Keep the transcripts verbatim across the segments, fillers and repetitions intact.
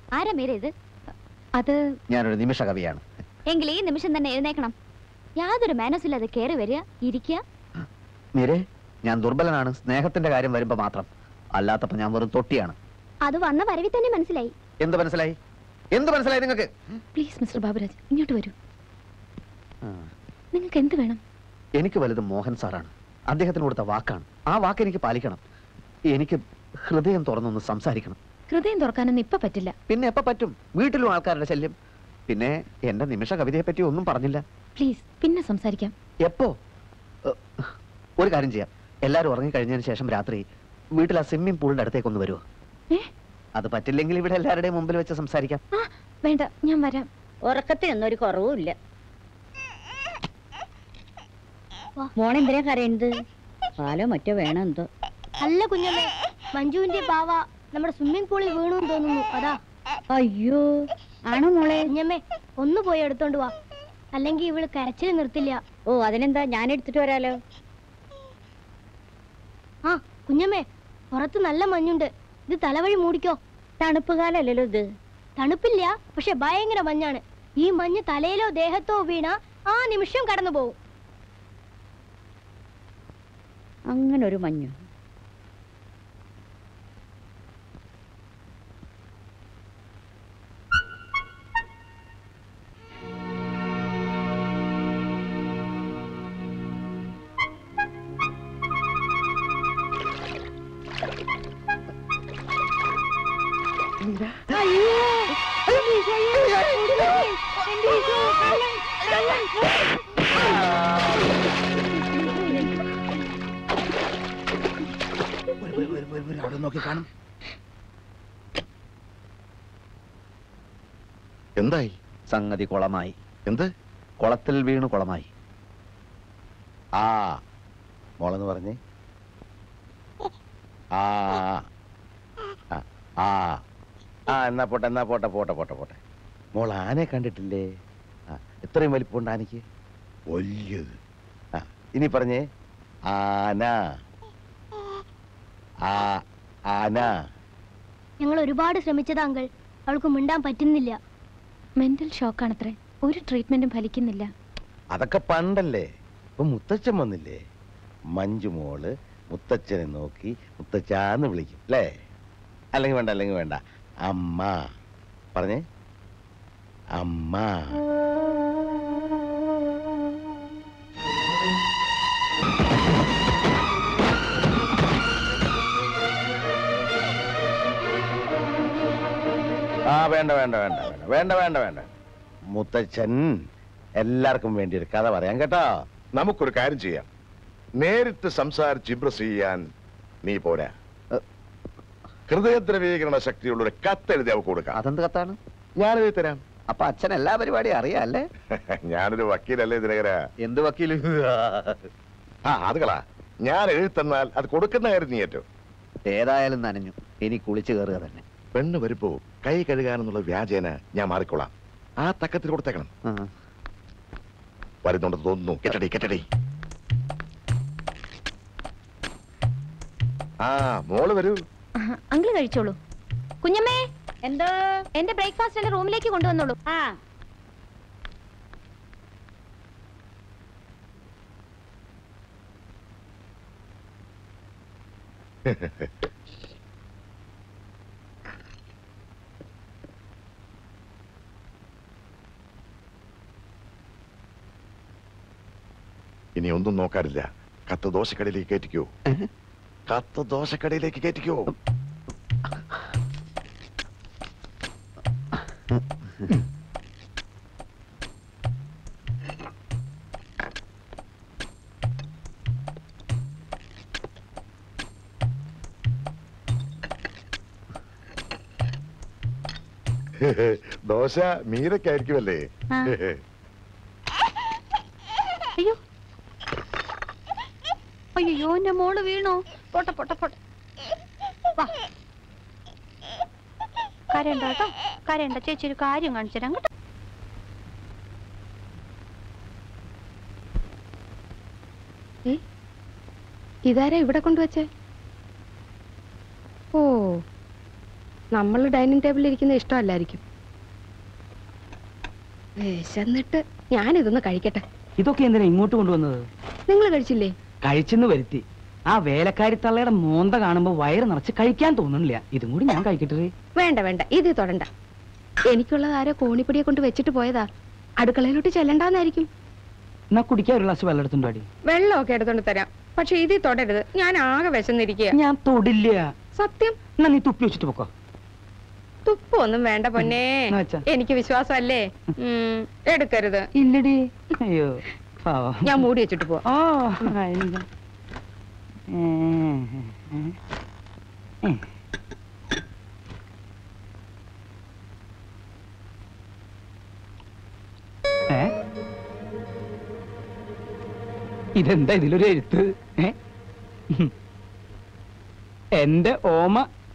ആരാ മീര ഇത്? അത് ഞാനൊരു നിമിഷ കവിയാണ്. എങ്കിൽ ഈ നിമിഷം തന്നെ എഴുന്നേക്കണം. യാതൊരു മാനസ് ഇല്ലാതെ കയറി വരിക, ഇരിക്കുക. മീരെ, ഞാൻ ദുർബലനാണ് സ്നേഹത്തിന്റെ കാര്യം വരുമ്പോ മാത്രം. അല്ലാത്തപ്പോ ഞാൻ വെറും തൊട്ടിയാണ്. അത് വന്ന വരവിൽ തന്നെ മനസ്സിലായി. എന്ത് മനസ്സിലായി? എന്ത് മനസ്സിലായി നിങ്ങൾക്ക്? പ്ലീസ് മിസ്റ്റർ ബാബുരാജ്, ഇങ്ങോട്ട് വരൂ. നിങ്ങൾക്ക് എന്ത് വേണം? എനിക്ക് വലുത് മോഹൻ സാറാണ്. അദ്ദേഹത്തിന് കൊടുത്ത വാക്കാണ്. ആ വാക്ക് എനിക്ക് പാലിക്കണം. എനിക്ക് ഹൃദയം തുറന്നൊന്ന് സംസാരിക്കണം. ഹൃദയം തുറക്കാനൊന്നും ഇപ്പൊ പറ്റില്ല. പിന്നെ എപ്പോ പറ്റും? വീട്ടിലും ആൾക്കാരുടെ ശല്യം. പിന്നെ എന്റെ നിമിഷ കവിതയെ പറ്റി ഒന്നും പറഞ്ഞില്ല. പ്ലീസ്, പിന്നെ സംസാരിക്കാം. എപ്പോ? ഒരു കാര്യം ചെയ്യാം. എല്ലാരും ഉറങ്ങിക്കഴിഞ്ഞതിന് ശേഷം രാത്രി വീട്ടിൽ ആ സ്വിമ്മിംഗ് പൂളിന്റെ അടുത്തേക്ക് ഒന്ന് വരുമോ? അത് പറ്റില്ലെങ്കിൽ ഇവിടെ എല്ലാവരുടെയും മുമ്പിൽ വെച്ച് സംസാരിക്കാം. വേണ്ട, ഞാൻ വരാം. ഉറക്കത്തിനൊന്നും ഒരു കുറവുമില്ല. മോണെന്തിനാ കരയുന്നത്? പാലോ മറ്റോ വേണം എന്തോ. അല്ല കുഞ്ഞമ്മേ, മഞ്ജുവിന്റെ ബാവ നമ്മുടെ സ്വിമ്മിംഗ് പൂളിൽ വീണു തോന്നുന്നു. അതാ. അയ്യോ, ആണോ മോളെ? കുഞ്ഞമ്മേ, ഒന്ന് പോയി എടുത്തോണ്ട് വാ, അല്ലെങ്കിൽ ഇവള് കരച്ചിൽ നിർത്തില്ല. ഓ, അതിനെന്താ, ഞാൻ എടുത്തിട്ട് വരാലോ. ആ കുഞ്ഞമ്മേ, പുറത്ത് നല്ല മഞ്ഞുണ്ട്. ഇത് തലവഴി മൂടിക്കോ. തണുപ്പ് കാലല്ലോ ഇത്. തണുപ്പില്ല, പക്ഷെ ഭയങ്കര മഞ്ഞാണ്. ഈ മഞ്ഞ് തലയിലോ ദേഹത്തോ വീണ ആ നിമിഷം കടന്നു പോകും. അങ്ങനെ ഒരു മഞ്ഞു. എന്തായി? സംഗതി കുളമായി. എന്ത്? കുളത്തിൽ വീണു കുളമായി. ആ മോളെന്ന് പറഞ്ഞേ. ആ ആ ആ എന്നാ പോട്ടെ, എന്നാ പോട്ടെ പോട്ടെ പോട്ടെ പോട്ടെ. മോൾ ആനയെ കണ്ടിട്ടില്ലേ? ആ, എത്രയും വലിപ്പമുണ്ട് ആനയ്ക്ക്? വലിയത്. ആ, ഇനി പറഞ്ഞേ. ആന. ആ ആന. ഞങ്ങൾ ഒരുപാട് ശ്രമിച്ചതാ അങ്കിൾ, അവൾക്ക് മിണ്ടാൻ പറ്റുന്നില്ല. മെന്റൽ ഷോക്കാണത്രേ. ഒരു ട്രീറ്റ്മെന്റും ഫലിക്കുന്നില്ല. അതൊക്കെ പണ്ടല്ലേ. ഇപ്പൊ മുത്തച്ഛൻ വന്നില്ലേ? മഞ്ജു മോള് മുത്തച്ഛനെ നോക്കി മുത്തച്ഛാന്ന് വിളിക്കും അല്ലേ? അല്ലെങ്കിൽ വേണ്ട, അല്ലെങ്കിൽ വേണ്ട. അമ്മ പറഞ്ഞേ. അമ്മ. ആ വേണ്ട വേണ്ട വേണ്ട വേണ്ട വേണ്ട വേണ്ട. മുത്തച്ഛൻ എല്ലാവർക്കും വേണ്ടി ഒരു കഥ പറയാം കേട്ടോ. നമുക്കൊരു കാര്യം ചെയ്യാം. നേരിട്ട് സംസാരിച്ച് ഇംപ്രസ് ചെയ്യാൻ നീ പോരാ. ഹൃദയദ്രവീകരണ ശക്തിയുള്ള ഒരു കത്തെഴുതി അവർക്ക് കൊടുക്കാം. അതെന്ത് കത്താണ്? ഞാനെഴുതി തരാം. അപ്പൊ അച്ഛൻ എല്ലാ പരിപാടിയും അറിയാം അല്ലേ? ഞാനൊരു വക്കീലല്ലേ ദിനകര? എന്ത് വക്കീല്? ആ അത് കളാ. ഞാൻ എഴുതി തന്നാൽ അത് കൊടുക്കുന്ന കാര്യം നീ ഏറ്റവും. ഏതായാലും നനഞ്ഞു, ഇനി കുളിച്ചു കയറുക തന്നെ. പെണ്ണ് വരുമ്പോ കൈ കഴുകാനെന്നുള്ള വ്യാജേന ഞാൻ മാറിക്കൊള്ളാം. ആ തക്കത്തിൽ കൊടുത്തേക്കണം. വരുന്നുണ്ടെന്ന് തോന്നുന്നു. കെട്ടടി കെട്ടടി. ആ മോള് വരൂ. അങ്കിള് കഴിച്ചോളൂ. കുഞ്ഞമ്മേ, എന്തോ? എന്റെ ബ്രേക്ക്ഫാസ്റ്റ് എന്റെ റൂമിലേക്ക് കൊണ്ടുവന്നോളൂ. ആ ഇനി ഒന്നും നോക്കാറില്ല. കത്ത് ദോശക്കടയിലേക്ക് കയറ്റിക്കോ. കത്ത് ദോശക്കടയിലേക്ക് കയറ്റിക്കോ. ദോശ മീരക്കായിരിക്കുമല്ലേ? അയ്യോ അയ്യോ, എന്റെ മോള് വീണോ? പോട്ടെ പോട്ടെ പോട്ടെ. വാ, കരയണ്ട കേട്ടോ, കരയണ്ട. ചേച്ചി ഒരു കാര്യം കാണിച്ചു തരാം കേട്ടോ. ഇതാരാ ഇവിടെ കൊണ്ടുവച്ചേ? ഓ, നമ്മൾ ഡൈനിങ് ടേബിളിൽ ഇരിക്കുന്ന ഇഷ്ടമല്ലായിരിക്കും. വിശന്നിട്ട് ഞാനിതൊന്ന് കഴിക്കട്ടെ. ഇതൊക്കെ എന്തിനാ ഇങ്ങോട്ട് കൊണ്ടുവന്നത്? നിങ്ങൾ കഴിച്ചില്ലേ? കഴിച്ചെന്ന് വരുത്തി. ആ വേലക്കാരി തള്ളയുടെ മോന്ത കാണുമ്പോ വയറ് നിറച്ച് കഴിക്കാൻ തോന്നുന്നില്ല. ഇതും കൂടി ഞാൻ കഴിക്കട്ടെ. വേണ്ട വേണ്ട, ഇത് തൊടണ്ട. എനിക്കുള്ളത് ആരോ കോണിപ്പടിയെ കൊണ്ട് വെച്ചിട്ട് പോയതാ. അടുക്കളയിലോട്ട് ചെല്ലണ്ടാന്നായിരിക്കും. എന്നാ കുടിക്കാൻ ഒരു ഗ്ലാസ് വെള്ളം എടുത്തുണ്ടോ? അടി വെള്ളമൊക്കെ എടുത്തോണ്ട് തരാം, പക്ഷെ ഇത് തൊടരുത്. ഞാൻ ആകെ വിശന്നിരിക്കുക. ഞാൻ തൊടില്ല. സത്യം. എന്നാ നീ തുപ്പി വെച്ചിട്ട് പോക്കോ. തുപ്പൊന്നും വേണ്ട പൊന്നേ, എനിക്ക് വിശ്വാസമല്ലേ. എടുക്കരുത്. ഇല്ലടി. അയ്യോ ഞാൻ മൂടി വെച്ചിട്ട് പോവാ. ഇതെന്താ ഇതിലൊരു എഴുത്ത്? എന്റെ ഓമ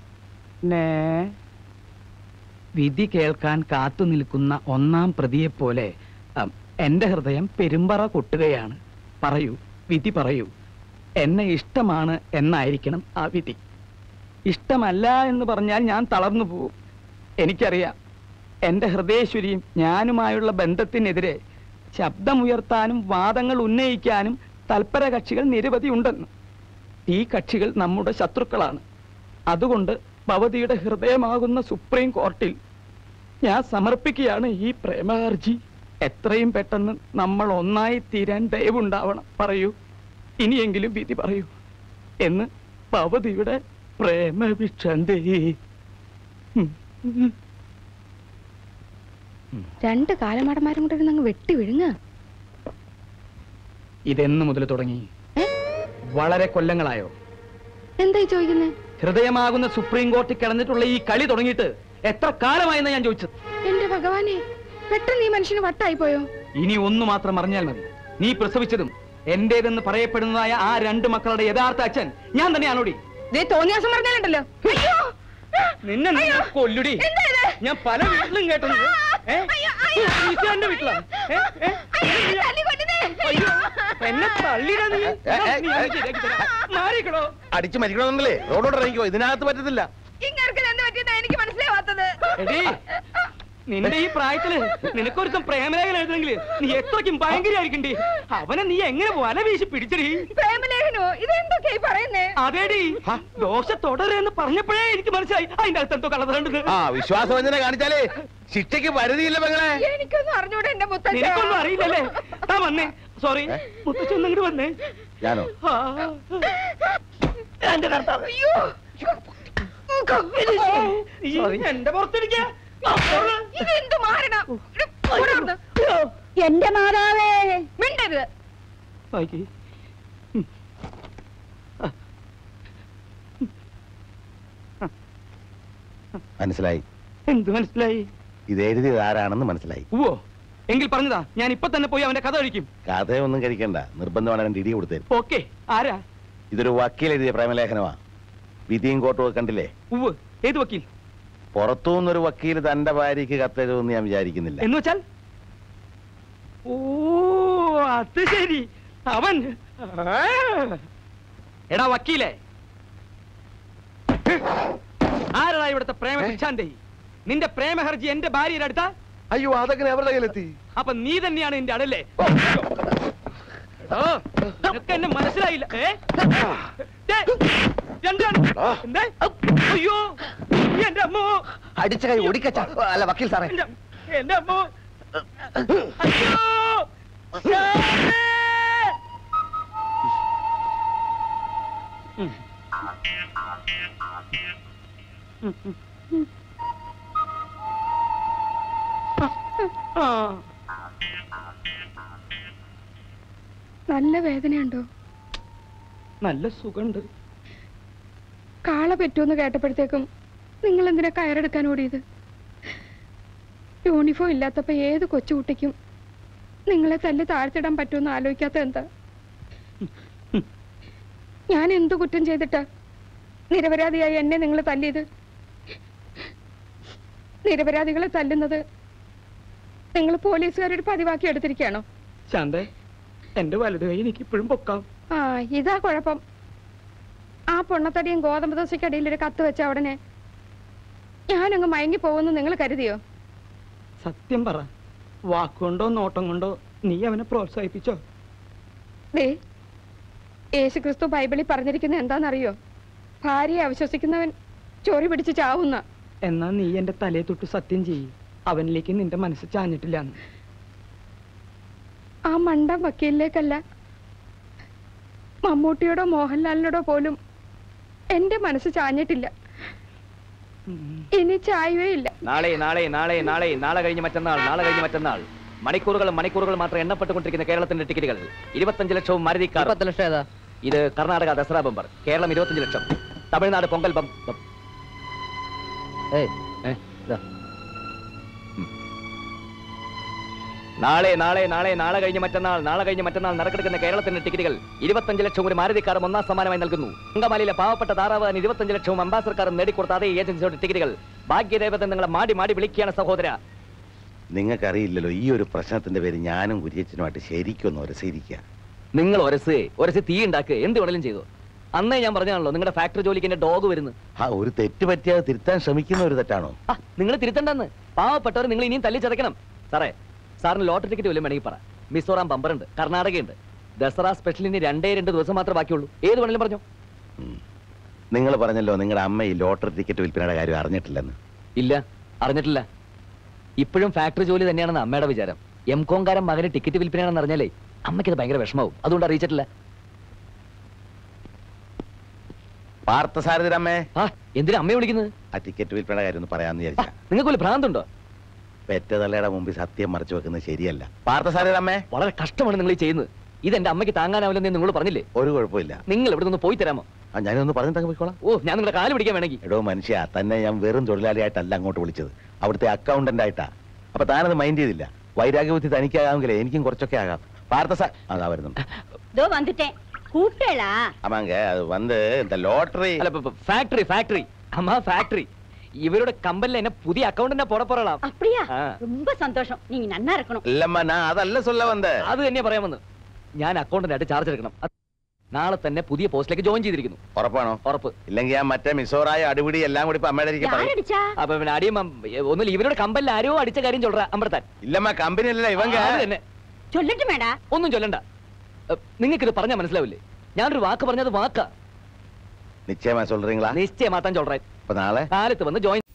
വിധി കേൾക്കാൻ കാത്തു നിൽക്കുന്ന ഒന്നാം പ്രതിയെപ്പോലെ എന്റെ ഹൃദയം പെരുമ്പറ കൊട്ടുകയാണ്. പറയൂ, വിധി പറയൂ. എന്നെ ഇഷ്ടമാണ് എന്നായിരിക്കണം ആ വിധി. ഇഷ്ടമല്ല എന്ന് പറഞ്ഞാൽ ഞാൻ തളർന്നു പോവും. എനിക്കറിയാം, എന്റെ ഹൃദയേശ്വരിയും ഞാനുമായുള്ള ബന്ധത്തിനെതിരെ ശബ്ദമുയർത്താനും വാദങ്ങൾ ഉന്നയിക്കാനും തൽപര കക്ഷികൾ നിരവധി ഉണ്ടെന്ന്. ഈ കക്ഷികൾ നമ്മുടെ ശത്രുക്കളാണ്. അതുകൊണ്ട് ഭവതിയുടെ ഹൃദയമാകുന്ന സുപ്രീം കോർട്ടിൽ ഞാൻ സമർപ്പിക്കുകയാണ് ഈ പ്രേമഹർജി. എത്രയും പെട്ടെന്ന് നമ്മൾ ഒന്നായി തീരാൻ ദയവുണ്ടാവണം. പറയൂ, ഇനിയെങ്കിലും വിധി പറയൂ എന്ന് ഭവതിയുടെ പ്രേമവിക്ഷന്തേ. രണ്ട് കാലമാടന്മാരും കൂടെ ഇരുന്ന് അങ്ങ് വെട്ടി വിഴുങ്ങ. ഇതെന്ന് മുതൽ തുടങ്ങി? വളരെ കൊല്ലങ്ങളായോ? എന്തായി ചോദിക്കുന്നത്? ഹൃദയമാകുന്ന സുപ്രീം കോർട്ടിൽ കിടന്നിട്ടുള്ള ഈ കളി തുടങ്ങിയിട്ട് എത്ര കാലമായെന്ന് ഞാൻ ചോദിച്ചത്. എന്റെ ഭഗവാനെ, പെട്ടെന്ന് ഈ മനുഷ്യന് വട്ടായി പോയോ? ഇനി ഒന്നു മാത്രം അറിഞ്ഞാൽ മതി. നീ പ്രസവിച്ചതും എന്റേതെന്ന് പറയപ്പെടുന്നതായ ആ രണ്ട് മക്കളുടെ യഥാർത്ഥ അച്ഛൻ ഞാൻ തന്നെയാണോടി? തോന്നിയാസം പറഞ്ഞാലുണ്ടല്ലോ നിന്നെ കൊല്ലുടി. ഞാൻ പല വീട്ടിലും കേട്ടത്. എന്റെ വീട്ടിലാ എന്നെ തള്ളിടാ. മാറിക്കണോ? അടിച്ചു മരിക്കണമെന്നല്ലേ റോഡോട് ഇറങ്ങിക്കോ. ഇതിനകത്ത് പറ്റത്തില്ല. എനിക്ക് മനസ്സിലാവാത്തത് നിന്റെ ഈ പ്രായത്തില് നിനക്കൊരുത്തം പ്രേമലേഖനം എഴുതണമെങ്കിൽ നീ എത്രയ്ക്കും ഭയങ്കരമായിരിക്കണ്ടേ. അവനെ നീ എങ്ങനെ വല വീശി പിടിച്ചടി? പ്രേമലേഖനോ? ഇതെന്തൊക്കെയായി പറയുന്നേ? അതേടി, ദോശ തുടരെന്ന് പറഞ്ഞപ്പോഴേ എനിക്ക് മനസ്സിലായി അതിന്റെ അടുത്ത് എന്തോ കളറുണ്ട്. ആ വിശ്വാസവഞ്ചന കാണിച്ചാലേ ശിക്ഷയ്ക്ക് പരിധിയില്ല പെങ്ങളെ. എനിക്കൊന്നും അറിഞ്ഞൂടെ എന്റെ മുത്തച്ഛൻ. നിനക്കൊന്നും അറിയില്ലല്ലേ? താ വന്നേ. സോറി മുത്തച്ഛൻ ഒന്നിങ്ങോട്ട് വന്നേ. ഞാനോ? എന്റെ കർത്താവ്, എന്റെ പുറത്തിരിക്കാ. എന്റെ മാതാവേ, മിണ്ടരുത്. മനസ്സിലായി. എന്ത് മനസ്സിലായി? ഇത് എഴുതിയത് ആരാണെന്ന് മനസ്സിലായി. ഓ, എങ്കിൽ പറഞ്ഞതാ, ഞാൻ ഇപ്പൊ തന്നെ പോയി അവന്റെ കഥ കഴിക്കും. കഥയൊന്നും കഴിക്കണ്ട, നിർബന്ധമാണ് രണ്ട് ഇടി കൊടുത്തത്. ഓക്കെ. ആരാ? ഇതൊരു വക്കീൽ എഴുതിയ പ്രേമലേഖനമാ. വിധിയും കോട്ടും കണ്ടില്ലേ? ഉവ്വ്. ഏത് വക്കീൽ? പുറത്തുനിന്നൊരു വക്കീൽ തന്റെ ഭാര്യക്ക് കത്തെഴുതുമെന്ന് ഞാൻ വിചാരിക്കുന്നില്ല. എന്ന് വെച്ചാൽ? ഓ, അത് ശരി. അവൻ എടാ വക്കീലേ, ആരാ ഇവിടുത്തെ പ്രേമശാന്തി? നിന്റെ പ്രേമഹർജി എന്റെ ഭാര്യയുടെ അടുത്ത? അയ്യോ, അതെങ്ങനെ അവരുടെ കയ്യിലെത്തി? അപ്പൊ നീ തന്നെയാണ് എന്റെ അടല്ലേ? എന്നെ മനസ്സിലായില്ല. അയ്യോ, എന്റെ അമ്മോ! അടിച്ച കൈ ഒടിക്കച്ച. അല്ല വക്കീൽ സാറേ, എന്റെ അമ്മോ! നല്ല വേദനയുണ്ടോ? നല്ല സുഖമുണ്ട്. കാള പറ്റുമെന്ന് കേട്ടപ്പോഴത്തേക്കും നിങ്ങൾ എന്തിനാ കയറെടുക്കാൻ ഓടിയത്? യൂണിഫോം ഇല്ലാത്തപ്പോ ഏത് കൊച്ചുകുട്ടിക്കും നിങ്ങളെ തല്ലി താഴ്ത്തിടാൻ പറ്റുമെന്ന് ആലോചിക്കാത്ത എന്താ? ഞാൻ എന്തു കുറ്റം ചെയ്തിട്ടാ നിരപരാധിയായി എന്നെ നിങ്ങൾ തല്ലിയത്? നിരപരാധികളെ തല്ലുന്നത് നിങ്ങൾ പോലീസുകാരുടെ പതിവാക്കി എടുത്തിരിക്കുകയാണോ? ശാന്തേ, എന്റെ വലത് കൈ എനിക്ക് ഇപ്പോഴും പൊക്കാം. ആ, ഇതാ കുഴപ്പം. ആ പൊണ്ണത്തടിയും ഗോതമ്പ് ദോശയ്ക്കടിയിൽ ഒരു കത്ത് വെച്ച ഉടനെ ഞാനങ്ങ് മയങ്ങി പോകുമെന്ന് നിങ്ങൾ കരുതിയോ? സത്യം പറ, വാക്കുകൊണ്ടോ നോട്ടം കൊണ്ടോ നീ അവനെ പ്രോത്സാഹിപ്പിച്ചോ? ദേ, യേശുക്രിസ്തു ബൈബിളിൽ പറഞ്ഞിരിക്കുന്നത് എന്താണെന്നറിയോ? ഭാര്യയെ അവിശ്വസിക്കുന്നവൻ ചോറി പിടിച്ച് ചാവുന്ന. എന്നാ നീ എന്റെ തലയെ തൊട്ട് സത്യം ചെയ്യ്, അവനിലേക്ക് നിന്റെ മനസ്സ് ചാഞ്ഞിട്ടില്ല. ആ മണ്ട വക്കീലിലേക്കല്ല, മമ്മൂട്ടിയോടോ മോഹൻലാലിനോടോ പോലും എന്റെ മനസ്സ് ചാഞ്ഞിട്ടില്ല. ഇനി ചായവേ ഇല്ല. നാളെ നാളെ നാളെ നാളെ നാളെ കഴിഞ്ഞ് മറ്റന്നാൾ നാളെ കഴിഞ്ഞ് മറ്റന്നാൾ മണിക്കൂറുകൾ മണിക്കൂറുകൾ മാത്രം എണ്ണപ്പെട്ടുകൊണ്ടിരിക്കുന്ന കേരളത്തിന്റെ ടിക്കറ്റുകൾ ഇരുപത്തഞ്ച് ലക്ഷവും മാരുതി കാർ. പത്ത് ലക്ഷം ഏതാ? ഇത് കർണാടക ദസറ ബമ്പർ. കേരളം ഇരുപത്തഞ്ച് ലക്ഷം. തമിഴ്നാട് പൊങ്കൽ ബം. നാളെ നാളെ നാളെ നാളെ കഴിഞ്ഞ് മറ്റന്നാൾ നാളെ കഴിഞ്ഞ് മറ്റന്നാൾ നറുക്കെടുക്കുന്ന കേരളത്തിന്റെ ടിക്കറ്റുകൾ ഇരുപത്തഞ്ച് ലക്ഷം ഒരു മാരുതി കാറും ഒന്നാം സമ്മാനമായി നൽകുന്നു. അങ്കമാലിയിലെ പാവപ്പെട്ട താറാവാൻ ഇരുപത്തഞ്ച് ലക്ഷവും അംബാസഡർ കാറും നേടിക്കൊടുത്ത അതേ ഏജൻസിയുടെ ടിക്കറ്റുകൾ ഭാഗ്യദേവത നിങ്ങളെ മാടി മാടി വിളിക്കുകയാണ് സഹോദര. നിങ്ങൾക്കറിയില്ലല്ലോ, ഈ ഒരു പ്രശ്നത്തിന്റെ പേര് ഞാനും കുര്യച്ചനുമായിട്ട് ശരിക്കും ഒരസിരിക്കുക. നിങ്ങൾ ഒരസ് ഒരസ് തീ ഉണ്ടാക്കുക, എന്ത് വേണേലും ചെയ്തു. അന്നേ ഞാൻ പറഞ്ഞാണല്ലോ നിങ്ങളുടെ ഫാക്ടറി ജോലിക്ക് എന്റെ ഡോഗ് വരുന്നു. ആ ഒരു തെറ്റ് പറ്റിയാൽ തിരുത്താൻ ശ്രമിക്കുന്ന ഒരു തെറ്റാണോ? ആ നിങ്ങൾ തിരുത്തണ്ടെന്ന്. പാവപ്പെട്ടവർ നിങ്ങൾ ഇനിയും തല്ലി ചതക്കണം. സാറേ, സാറിന് ലോട്ടറി ടിക്കറ്റ് വല്ലതും വേണമെങ്കിൽ പറ. മിസോറാം ബമ്പറുണ്ട്, കർണാടകയുണ്ട്. ദസറ സ്പെഷ്യലിന് രണ്ടേ രണ്ട് ദിവസം മാത്രമേ ബാക്കിയുള്ളൂ. ഏത് വേണമെങ്കിലും പറഞ്ഞോ. നിങ്ങൾ പറഞ്ഞല്ലോ നിങ്ങളുടെ അമ്മ ഈ ലോട്ടറി ടിക്കറ്റ് വിൽപ്പനയുടെ കാര്യം അറിഞ്ഞിട്ടില്ലെന്ന്. ഇല്ല, അറിഞ്ഞിട്ടില്ല. ഇപ്പോഴും ഫാക്ടറി ജോലി തന്നെയാണെന്ന് അമ്മയുടെ വിചാരം. എം കോങ്കാരൻ മകന് ടിക്കറ്റ് വിൽപ്പനയാണെന്ന് അറിഞ്ഞാലേ അമ്മയ്ക്കത് ഭയങ്കര വിഷമാവും. അതുകൊണ്ട് അറിയിച്ചിട്ടില്ല. പാർത്ഥസാരഥിരമ്മേ, ആ എന്തിനാ അമ്മയെ വിളിക്കുന്നത്? ആ ടിക്കറ്റ് വിൽപ്പനയുടെ കാര്യം ഒന്ന് പറയാമെന്ന് വിചാരിച്ച. നിങ്ങൾക്ക് വല്ല ഭ്രാന്തുണ്ടോ? പെറ്റതള്ളയുടെ മുമ്പിൽ സത്യം മറച്ചു വെക്കുന്നത് ശരിയല്ല. പാർത്ഥസാരഥിരമ്മേ, വളരെ കഷ്ടമാണ് നിങ്ങൾ ഈ ചെയ്യുന്നത്. ഇതെന്റെ അമ്മയ്ക്ക് താങ്ങാനാവില്ലെന്ന് നിങ്ങൾ പറഞ്ഞില്ലേ? ഒരു കുഴപ്പമില്ല. നിങ്ങൾ ഇവിടെ നിന്ന് പോയി തരാമോ? ആ ഞാനൊന്ന് പറഞ്ഞു തങ്ങ് പോയിക്കോളാം. ഓ, ഞാൻ നിങ്ങളുടെ കാല് പിടിക്കാൻ വേണമെങ്കിൽ. എടോ മനുഷ്യ, തന്നെ ഞാൻ വെറും തൊഴിലാളിയായിട്ടല്ല അങ്ങോട്ട് വിളിച്ചത്, അവിടുത്തെ അക്കൗണ്ടന്റ് ആയിട്ടാ. അപ്പൊ താനത് മൈൻഡ് ചെയ്തില്ല. വൈരാഗ്യബുദ്ധി തനിക്കാകാമെങ്കിലേ എനിക്കും കുറച്ചൊക്കെ ആകാം. പാർത്ഥസാ അതാ വരുന്നുണ്ട്. ആമാങ്ക അത് വന്ന് இந்த ലോട്ടറി അല്ല, ഫാക്ടറി ഫാക്ടറി അമ്മ ഫാക്ടറി. ഇവരുടെ കമ്പനിல என்ன புதிய அக்கவுண்டன்ட் போட போறலாம். அப்படியா? ரொம்ப சந்தோஷம். நீங்க நன்னா இருக்கணும். இல்லம்மா, நான் அதல்ல சொல்ல வந்தேன். അത് തന്നെ പറയാൻ വന്നു. ഞാൻ അക്കൗണ്ടന്റ് ആയിട്ട് ചാർജ് എടുക്കണം. നാളെ തന്നെ പുതിയ പോസ്റ്റിലേക്ക് ജോയിൻ ചെയ്തിരിക്കുന്നു. ഉറപ്പാണോ? ഉറപ്പ്. ഇല്ലെങ്കിൽ ഞാൻ മറ്റേ മിസോറായ അടിപിടി എല്ലാം കൂടി അമ്മയുടെ അപ്പൊ പിന്നെ അടിയും ഒന്നുമില്ല. ഇവരുടെ കമ്പനിൽ ആരോ അടിച്ച കാര്യം ചൊല്ലാ അമ്പർത്താൻ. ഇല്ലമ്മ, കമ്പനി അല്ല ഇവങ്ക തന്നെ. ചൊല്ലിട്ട് മേടാ. ഒന്നും ചൊല്ലണ്ട. നിങ്ങൾക്കിത് പറഞ്ഞാൽ മനസ്സിലാവില്ലേ? ഞാനൊരു വാക്ക് പറഞ്ഞത് വാക്കാ. നിശ്ചയമാ சொல்றீங்களா? നിശ്ചയമാത്താൻ ചൊല്ലേ. അപ്പൊ നാളെ കാലത്ത് വന്ന് ജോയിൻ